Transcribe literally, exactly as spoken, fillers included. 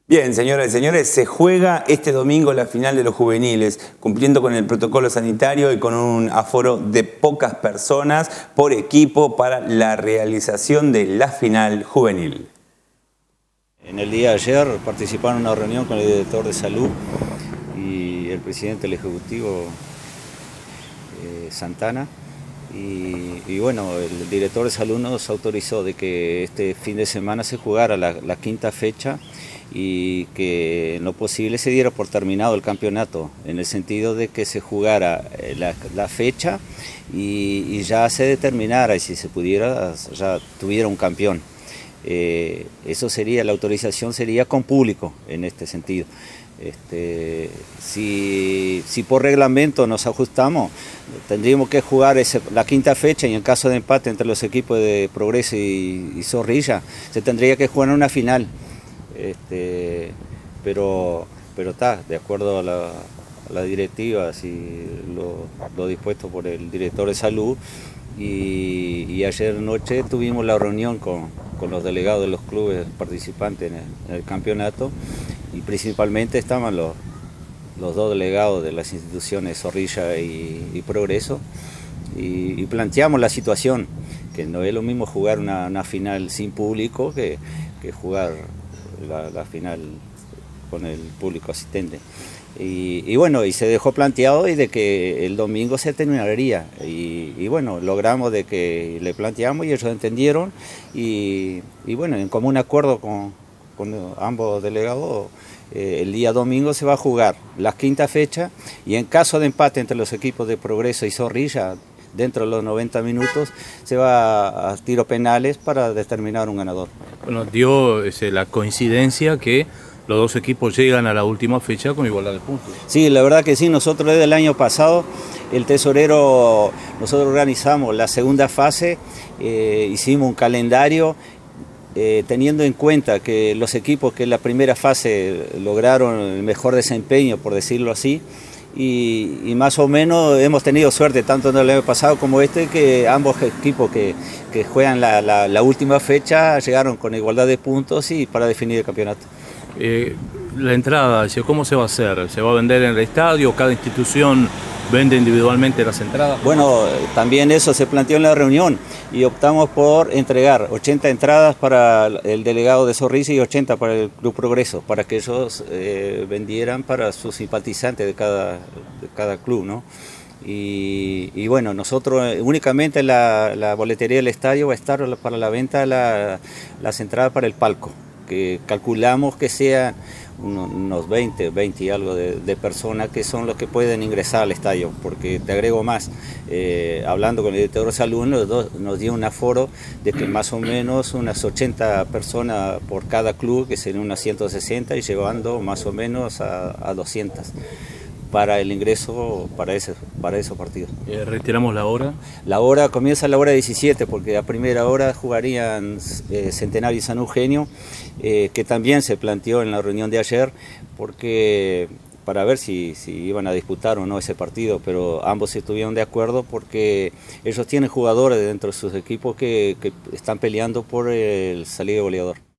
Bien, señoras y señores, se juega este domingo la final de los juveniles, cumpliendo con el protocolo sanitario y con un aforo de pocas personas por equipo para la realización de la final juvenil. En el día de ayer participaron en una reunión con el director de salud y el presidente del Ejecutivo, eh, Santana, y, y bueno, el director de salud nos autorizó de que este fin de semana se jugara la, la quinta fecha y que en lo posible se diera por terminado el campeonato, en el sentido de que se jugara la, la fecha y, y ya se determinara, y si se pudiera, ya tuviera un campeón. Eh, eso sería, la autorización sería con público en este sentido. Este, si, si por reglamento nos ajustamos, tendríamos que jugar ese, la quinta fecha, y en caso de empate entre los equipos de Progreso y, y Zorrilla, se tendría que jugar una final. Este, pero pero está, de acuerdo a la, a la directiva, así lo, lo dispuesto por el director de salud, y, y ayer noche tuvimos la reunión con, con los delegados de los clubes participantes en el, en el campeonato, y principalmente estaban los, los dos delegados de las instituciones Zorrilla y, y Progreso, y, y planteamos la situación, que no es lo mismo jugar una, una final sin público que, que jugar La, la final con el público asistente. Y, y bueno, y se dejó planteado y de que el domingo se terminaría. Y, y bueno, logramos de que le planteamos y ellos entendieron. Y, y bueno, en común acuerdo con, con ambos delegados, eh, el día domingo se va a jugar la quinta fecha, y en caso de empate entre los equipos de Progreso y Zorrilla, dentro de los noventa minutos, se va a tiros penales para determinar un ganador. Bueno, dio ese, la coincidencia que los dos equipos llegan a la última fecha con igualdad de puntos. Sí, la verdad que sí, nosotros desde el año pasado, el tesorero, nosotros organizamos la segunda fase, eh, hicimos un calendario, Eh, teniendo en cuenta que los equipos que en la primera fase lograron el mejor desempeño, por decirlo así, y, y más o menos hemos tenido suerte tanto en el año pasado como este, que ambos equipos que, que juegan la, la, la última fecha llegaron con igualdad de puntos y para definir el campeonato. Eh, la entrada, ¿cómo se va a hacer? ¿Se va a vender en el estadio? ¿Cada institución vende individualmente las entradas? Bueno, también eso se planteó en la reunión y optamos por entregar ochenta entradas para el delegado de Zorrilla y ochenta para el Club Progreso, para que ellos eh, vendieran para sus simpatizantes de cada, de cada club, ¿no? Y, y bueno, nosotros únicamente la, la boletería del estadio va a estar para la venta la, las entradas para el palco, que calculamos que sean unos veinte, veinte y algo de, de personas que son los que pueden ingresar al estadio, porque te agrego más, eh, hablando con el director de salud nos, nos dio un aforo de que más o menos unas ochenta personas por cada club, que serían unas ciento sesenta, y llevando más o menos a, a doscientas para el ingreso para, ese, para esos partidos. Eh, ¿Retiramos la hora? La hora comienza a la hora diecisiete, porque a primera hora jugarían eh, Centenario y San Eugenio, eh, que también se planteó en la reunión de ayer, porque para ver si, si iban a disputar o no ese partido, pero ambos estuvieron de acuerdo porque ellos tienen jugadores dentro de sus equipos que, que están peleando por el salir de goleador.